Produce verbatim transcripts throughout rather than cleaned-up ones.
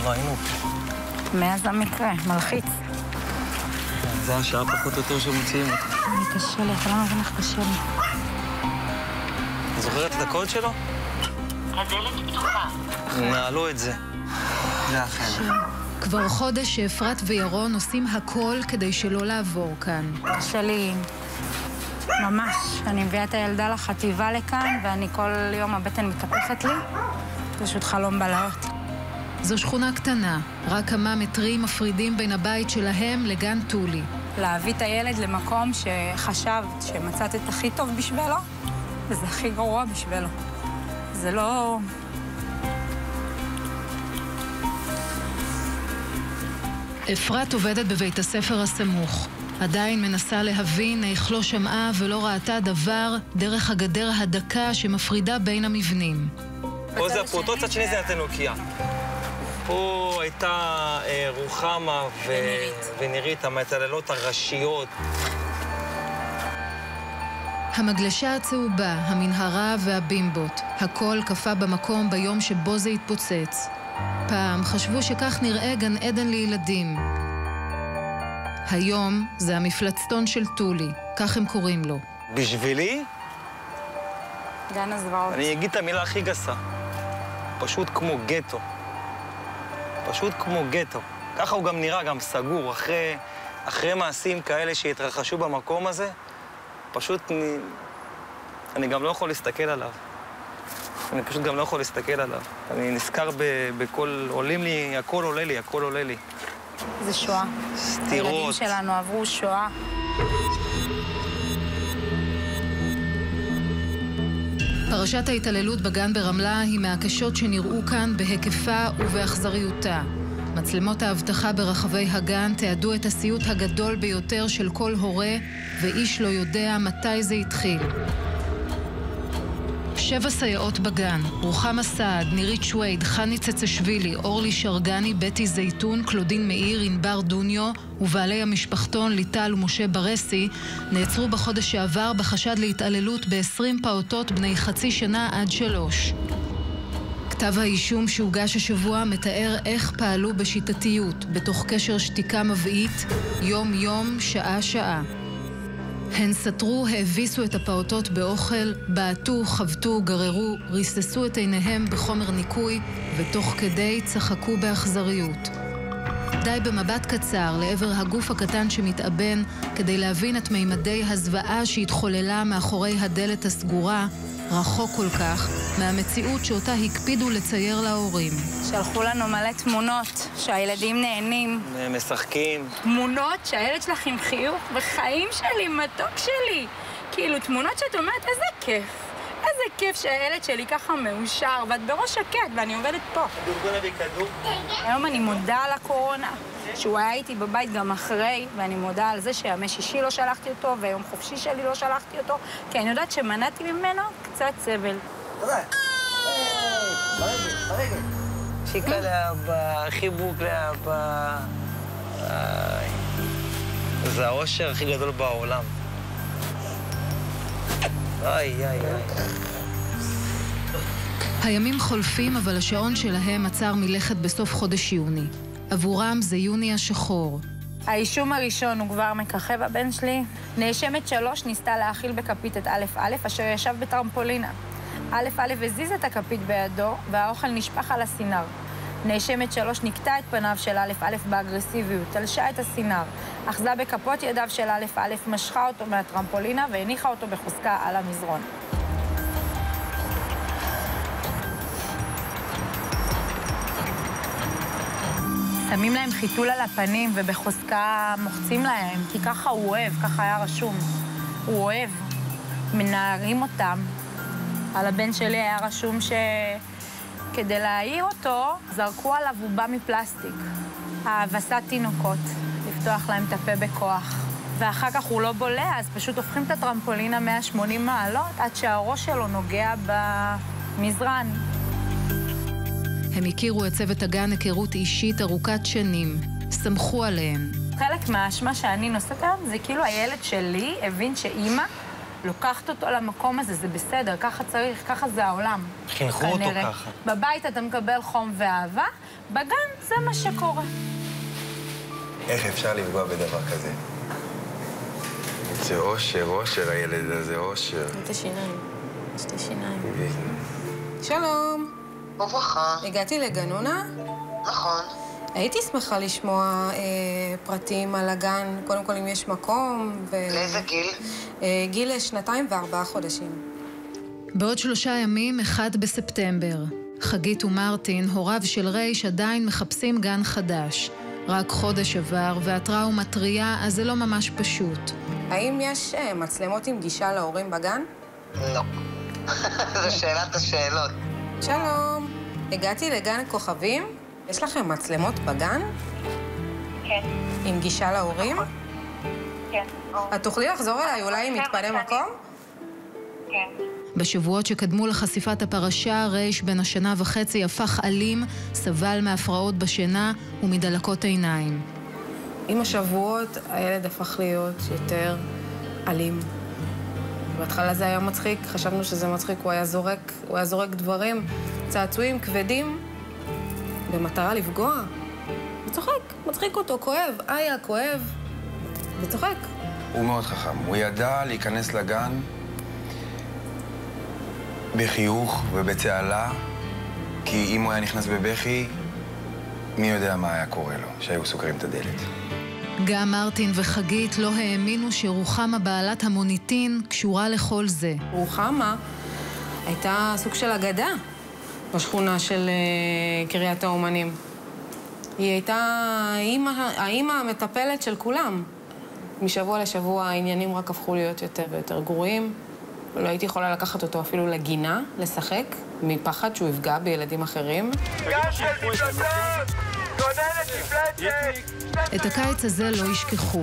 לא היינו פה. מאז המקרה, מלחיץ. זה השעה פחות או יותר שמוציאים אותך. אני קשה לי, אתה לא מבין איך קשה לי. את זוכרת את הקוד שלו? הדלת פתוחה. נעלו את זה. זה אחר. כבר חודש שאפרת וירון עושים הכל כדי שלא לעבור כאן. קשה לי ממש. אני מביאה את הילדה לחטיבה לכאן, ואני כל יום הבטן מתהפכת לי. פשוט חלום בלהות. זו שכונה קטנה, רק כמה מטרים מפרידים בין הבית שלהם לגן טולי. להביא את הילד למקום שחשבת שמצאת את הכי טוב בשבילו, וזה הכי גרוע בשבילו. זה לא... אפרת עובדת בבית הספר הסמוך. עדיין מנסה להבין איך לא שמעה ולא ראתה דבר דרך הגדר הדקה שמפרידה בין המבנים. פה זה הפרוטות, צד שני זה התנוכיה. פה הייתה אה, רוחמה ו... ונירית, המצללות הראשיות. המגלשה הצהובה, המנהרה והבימבות, הכל קפה במקום ביום שבו זה התפוצץ. פעם חשבו שכך נראה גן עדן לילדים. היום זה המפלצתון של טולי, כך הם קוראים לו. בשבילי? גן הזוועות. אני אגיד את המילה הכי גסה. פשוט כמו גטו. פשוט כמו גטו. ככה הוא גם נראה, גם סגור. אחרי, אחרי מעשים כאלה שהתרחשו במקום הזה, פשוט אני, אני גם לא יכול להסתכל עליו. אני פשוט גם לא יכול להסתכל עליו. אני נזכר ב, בכל... עולים לי, הכל עולה לי, הכל עולה לי. זה שואה. סתירות. הילדים שלנו עברו שואה. פרשת ההתעללות בגן ברמלה היא מהקשות שנראו כאן בהיקפה ובאכזריותה. מצלמות האבטחה ברחבי הגן תיעדו את הסיוט הגדול ביותר של כל הורה, ואיש לא יודע מתי זה התחיל. שבע סייעות בגן, רוחמה סעד, נירית שוויד, חני צצשווילי, אורלי שרגני, בטי זייתון, קלודין מאיר, ענבר דוניו ובעלי המשפחתון ליטל ומשה ברסי נעצרו בחודש שעבר בחשד להתעללות ב-עשרים פעוטות בני חצי שנה עד שלוש. כתב האישום שהוגש השבוע מתאר איך פעלו בשיטתיות, בתוך קשר שתיקה מבעית, יום-יום, שעה-שעה. הן סתרו, האביסו את הפעוטות באוכל, בעטו, חבטו, גררו, ריססו את עיניהם בחומר ניקוי, ותוך כדי צחקו באכזריות. די במבט קצר לעבר הגוף הקטן שמתאבן, כדי להבין את מימדי הזוועה שהתחוללה מאחורי הדלת הסגורה, רחוק כל כך מהמציאות שאותה הקפידו לצייר להורים. שלחו לנו מלא תמונות שהילדים נהנים. משחקים. תמונות שהילד שלך עם חיוך וחיים שלי, מתוק שלי. כאילו, תמונות שאת אומרת, איזה כיף. איזה כיף שהילד שלי ככה מאושר, ואת בראש שקט, ואני עובדת פה. בוא נביא כדור. היום אני מודה על הקורונה, שהוא היה איתי בבית גם אחרי, ואני מודה על זה שימי שישי לא שלחתי אותו, ויום חופשי שלי לא שלחתי אותו, כי אני יודעת שמנעתי ממנו קצת סבל. תודה. ברגל, ברגל. שיקה לאבא, חיבוק לאבא. זה האושר הכי גדול בעולם. איי, איי, איי. הימים חולפים, אבל השעון שלהם עצר מלכת בסוף חודש יוני. עבורם זה יוני השחור. האישום הראשון הוא כבר מככב הבן שלי. נאשמת שלוש ניסתה להאכיל בכפית את א' א', אשר ישב בטרמפולינה. א' א' הזיז את הכפית בידו, והאוכל נשפך על הסינר. נאשמת שלוש נקטה את פניו של א' א' באגרסיביות, תלשה את הסינר, אחזה בכפות ידיו של א' א', משכה אותו מהטרמפולינה והניחה אותו בחוזקה על המזרון. שמים להם חיתול על הפנים ובחוזקה מוחצים להם, כי ככה הוא אוהב, ככה היה רשום. הוא אוהב, מנערים אותם. על הבן שלי היה רשום ש... כדי להעיר אותו, זרקו עליו בובה מפלסטיק. האבסת תינוקות, לפתוח להם את הפה בכוח. ואחר כך הוא לא בולע, אז פשוט הופכים את הטרמפולינה מאה ושמונים מעלות, עד שהראש שלו נוגע במזרן. הם הכירו את צוות הגן היכרות אישית ארוכת שנים, סמכו עליהם. חלק מהאשמה שאני נושאת היום זה כאילו הילד שלי הבין שאימא לוקחת אותו למקום הזה, זה בסדר, ככה צריך, ככה זה העולם. חינכו אותו ככה. בבית אתה מקבל חום ואהבה, בגן זה מה שקורה. איך אפשר לפגוע בדבר כזה? זה אושר, אושר הילד הזה, אושר. שתי שיניים, שתי שיניים. שלום. וברכה. הגעתי לגנונה? נכון. הייתי שמחה לשמוע אה, פרטים על הגן, קודם כל אם יש מקום ו... לאיזה גיל? אה, גיל שנתיים וארבעה חודשים. בעוד שלושה ימים, אחד בספטמבר. חגית ומרטין, הוריו של רייש, עדיין מחפשים גן חדש. רק חודש עבר, והטראומה טריה, אז זה לא ממש פשוט. האם יש אה, מצלמות עם גישה להורים בגן? לא. זו שאלת השאלות. שלום. הגעתי לגן כוכבים. יש לכם מצלמות בגן? כן. עם גישה להורים? כן. את תוכלי לחזור אליי, אולי אם מתפנה מקום? כן. בשבועות שקדמו לחשיפת הפרשה, רייש בן השנה וחצי הפך אלים, סבל מהפרעות בשינה ומדלקות עיניים. עם השבועות הילד הפך להיות יותר אלים. בהתחלה זה היה מצחיק, חשבנו שזה מצחיק, הוא היה זורק, הוא היה זורק דברים, צעצועים כבדים, במטרה לפגוע. וצוחק, מצחיק אותו, כואב, איה, כואב, וצוחק. הוא מאוד חכם. הוא ידע להיכנס לגן בחיוך ובצהלה, כי אם הוא היה נכנס בבכי, מי יודע מה היה קורה לו, שהיו סוגרים את הדלת. גם מרטין וחגית לא האמינו שרוחמה בעלת המוניטין קשורה לכל זה. רוחמה הייתה סוג של אגדה בשכונה של uh, קריית האומנים. היא הייתה האמא, האמא המטפלת של כולם. משבוע לשבוע העניינים רק הפכו להיות יותר ויותר גרועים. לא הייתי יכולה לקחת אותו אפילו לגינה, לשחק, מפחד שהוא יפגע בילדים אחרים. גן של מפלצות! גוננת מפלצת! את הקיץ הזה לא ישכחו.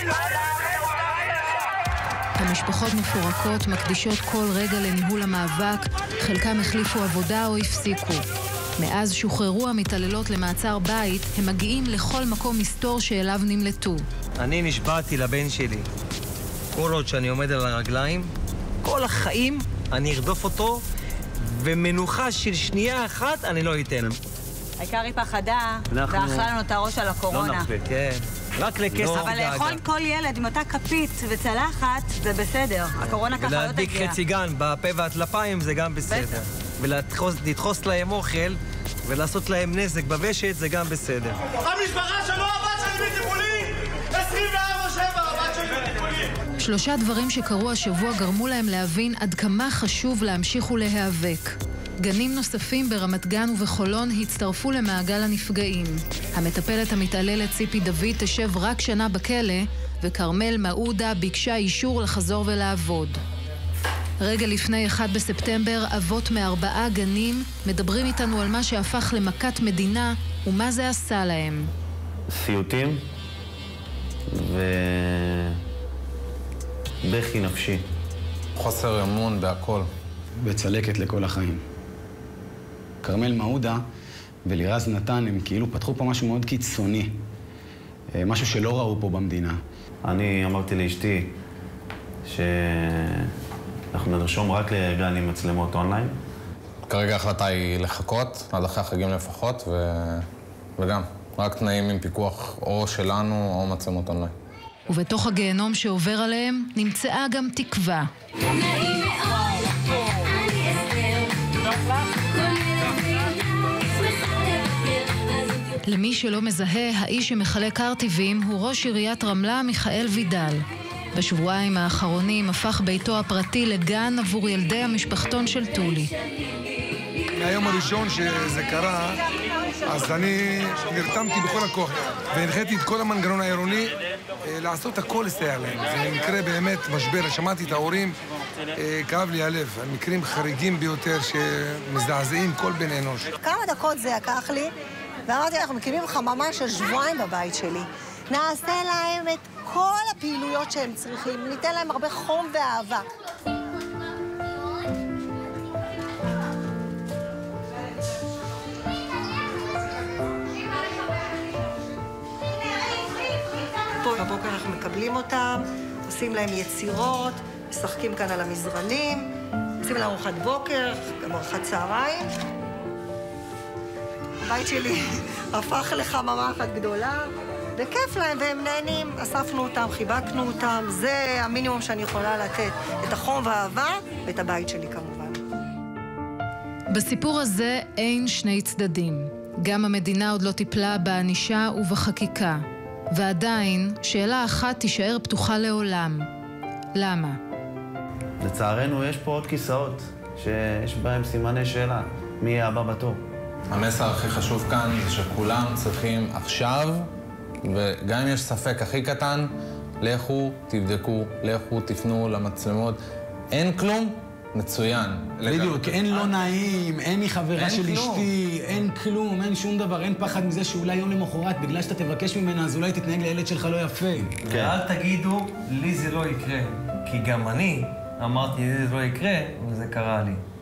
המשפחות מפורקות מקדישות כל רגע לניהול המאבק, חלקם החליפו עבודה או הפסיקו. מאז שוחררו המתעללות למעצר בית, הם מגיעים לכל מקום מסתור שאליו נמלטו. אני נשבעתי לבן שלי. כל עוד שאני עומד על הרגליים, כל החיים אני ארדוף אותו, ומנוחה של שנייה אחת אני לא אתן. העיקר היא פחדה, ואכלה לנו את הראש על הקורונה. לא נפל, כן. רק לכסף דאגה. אבל לאכול כל ילד עם אותה כפית וצלחת, זה בסדר. הקורונה ככה לא תגיע. ולהדביק חצי גן בפה והטלפיים זה גם בסדר. ולדחוס להם אוכל ולעשות להם נזק בוושת זה גם בסדר. המשפחה שלו, הבת שלי בטיפולים! עשרים וארבע שבע, הבת שלי בטיפולים! שלושה דברים שקרו השבוע גרמו להם להבין עד כמה חשוב להמשיך ולהיאבק. גנים נוספים ברמת גן ובחולון הצטרפו למעגל הנפגעים. המטפלת המתעללת ציפי דוד תשב רק שנה בכלא, וכרמל מעודה ביקשה אישור לחזור ולעבוד. רגע לפני אחד בספטמבר, אבות מארבעה גנים מדברים איתנו על מה שהפך למכת מדינה ומה זה עשה להם. סיוטים ובכי נפשי. חוסר אמון בהכל. וצלקת לכל החיים. כרמל מעודה ולירז נתן הם כאילו פתחו פה משהו מאוד קיצוני. משהו שלא ראו פה במדינה. אני אמרתי לאשתי שאנחנו נרשום רק לגן עם מצלמות אונליין. כרגע ההחלטה היא לחכות, עד אחרי החגים לפחות, ו... וגם, רק תנאים עם פיקוח או שלנו או מצלמות אונליין. ובתוך הגיהנום שעובר עליהם נמצאה גם תקווה. למי שלא מזהה, האיש שמחלק ארטיבים הוא ראש עיריית רמלה מיכאל וידל. בשבועיים האחרונים הפך ביתו הפרטי לגן עבור ילדי המשפחתון של טולי. מהיום הראשון שזה קרה, אז אני נרתמתי בכל הכוח והנחיתי את כל המנגנון העירוני לעשות הכל לסייע להם. זה מקרה באמת משבר, שמעתי את ההורים, כאב לי הלב, על מקרים חריגים ביותר שמזעזעים כל בן אנוש. כמה דקות זה לקח לי, ואמרתי, אנחנו מקימים חממה של שבועיים בבית שלי. נעשה להם את כל הפעילויות שהם צריכים, ניתן להם הרבה חום ואהבה. בבוקר אנחנו מקבלים אותם, עושים להם יצירות, משחקים כאן על המזרנים, עושים להם ארוחת בוקר, גם ארוחת צהריים. הבית שלי הפך לחממה אחת גדולה, וכיף להם והם נהנים. אספנו אותם, חיבקנו אותם, זה המינימום שאני יכולה לתת. את החום והאהבה ואת הבית שלי כמובן. בסיפור הזה אין שני צדדים. גם המדינה עוד לא טיפלה בענישה ובחקיקה. ועדיין, שאלה אחת תישאר פתוחה לעולם. למה? לצערנו יש פה עוד כיסאות שיש בהם סימני שאלה. מי יהיה הבא בתור? המסר הכי חשוב כאן זה שכולם צריכים עכשיו, וגם אם יש ספק הכי קטן, לכו, תבדקו, לכו, תפנו למצלמות. אין כלום, מצוין. בדיוק, אין לא נעים, אין היא חברה של אשתי, אין כלום, אין שום דבר, אין פחד מזה שאולי יום למחרת, בגלל שאתה תבקש ממנה, אז אולי תתנהג לילד שלך לא יפה. ואל תגידו, לי זה לא יקרה, כי גם אני אמרתי, לי זה לא יקרה, וזה קרה לי.